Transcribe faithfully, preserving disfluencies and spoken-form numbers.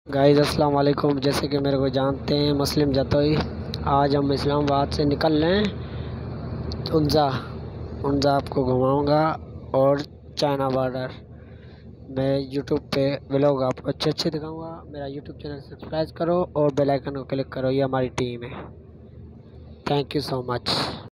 Guys अस्सलाम वालेकुम। जैसे कि मेरे को जानते हैं मुस्लिम जतोई, आज हम इस्लामाबाद से निकल रहे हैं उन्जा उन्जा आपको घुमाऊंगा और चाइना बॉर्डर। मैं यूट्यूब पे व्लॉग आपको अच्छे अच्छे दिखाऊंगा। मेरा यूट्यूब चैनल सब्सक्राइब करो और बेल आइकन को क्लिक करो। ये हमारी टीम है। Thank you so much.